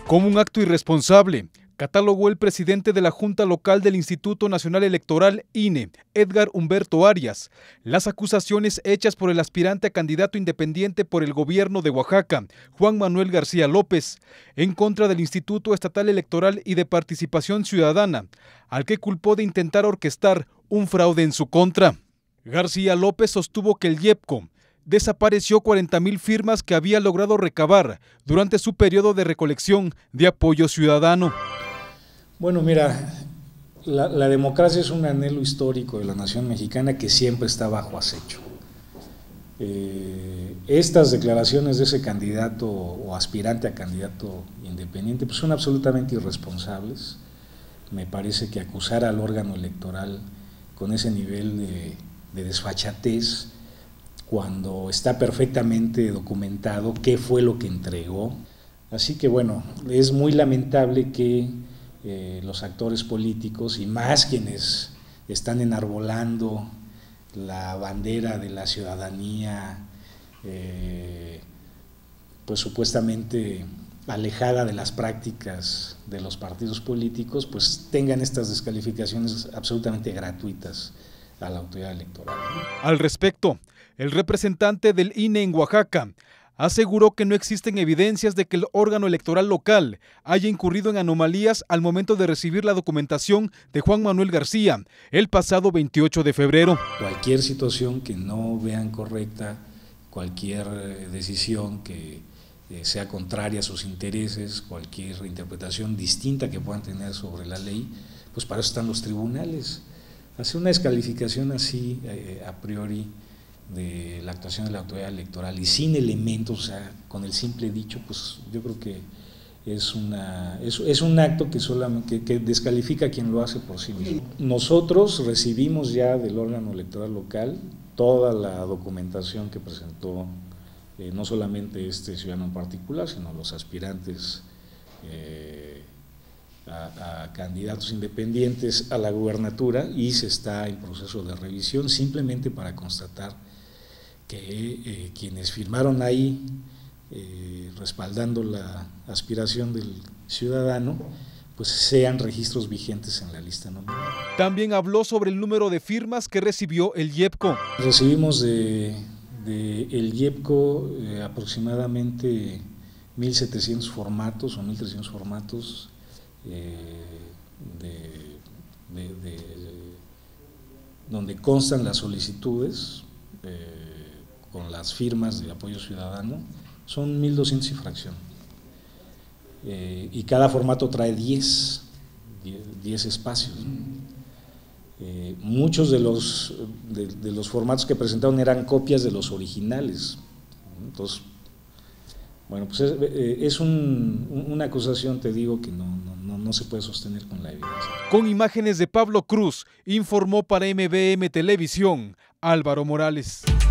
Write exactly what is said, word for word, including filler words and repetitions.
Como un acto irresponsable, catalogó el presidente de la Junta Local del Instituto Nacional Electoral, I N E, Edgar Humberto Arias, las acusaciones hechas por el aspirante a candidato independiente por el gobierno de Oaxaca, Juan Manuel García López, en contra del Instituto Estatal Electoral y de Participación Ciudadana, al que culpó de intentar orquestar un fraude en su contra. García López sostuvo que el IEPCO desapareció cuarenta mil firmas que había logrado recabar durante su periodo de recolección de apoyo ciudadano. Bueno, mira, la, la democracia es un anhelo histórico de la nación mexicana que siempre está bajo acecho. Eh, estas declaraciones de ese candidato o aspirante a candidato independiente pues son absolutamente irresponsables. Me parece que acusar al órgano electoral con ese nivel de, de desfachatez, cuando está perfectamente documentado qué fue lo que entregó. Así que bueno, es muy lamentable que eh, los actores políticos y más quienes están enarbolando la bandera de la ciudadanía, eh, pues supuestamente alejada de las prácticas de los partidos políticos, pues tengan estas descalificaciones absolutamente gratuitas a la autoridad electoral. Al respecto, el representante del I N E en Oaxaca aseguró que no existen evidencias de que el órgano electoral local haya incurrido en anomalías al momento de recibir la documentación de Juan Manuel García el pasado veintiocho de febrero. Cualquier situación que no vean correcta, cualquier decisión que sea contraria a sus intereses, cualquier interpretación distinta que puedan tener sobre la ley, pues para eso están los tribunales. Hacer una descalificación así eh, a priori de la actuación de la autoridad electoral y sin elementos, o sea, con el simple dicho, pues yo creo que es, una, es, es un acto que, solamente, que, que descalifica a quien lo hace por sí mismo. Nosotros recibimos ya del órgano electoral local toda la documentación que presentó eh, no solamente este ciudadano en particular, sino los aspirantes eh, A, a candidatos independientes a la gubernatura, y se está en proceso de revisión simplemente para constatar que eh, quienes firmaron ahí eh, respaldando la aspiración del ciudadano pues sean registros vigentes en la lista nominal. También habló sobre el número de firmas que recibió el IEPCO. Recibimos de, de el IEPCO eh, aproximadamente mil setecientos formatos o mil trescientos formatos Eh, de, de, de, donde constan las solicitudes eh, con las firmas de apoyo ciudadano. Son mil doscientos y fracción, eh, y cada formato trae diez espacios. Eh, muchos de los, de, de los formatos que presentaron eran copias de los originales. Entonces, bueno, pues es, es un, una acusación, te digo, que no, no, no se puede sostener con la evidencia. Con imágenes de Pablo Cruz, informó para M B M Televisión, Álvaro Morales.